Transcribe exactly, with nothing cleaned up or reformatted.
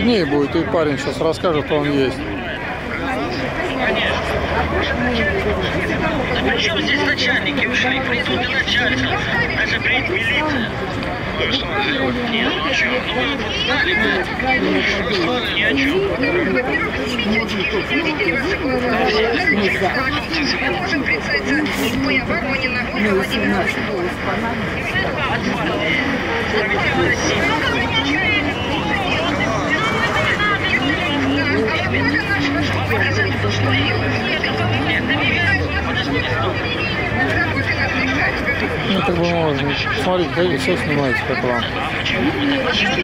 виднее будет, и парень сейчас расскажет, кто он есть. А при чем здесь начальники ушли? Придут и начальство. Даже приедет милиция. Ну что делать? Нет, ну что, ну вы тут знали бы. Ни о чем. Можем представиться Боя Воронина, Ольга Владимировна. Ну, как бы можно. Смотрите, все снимаете, как вам.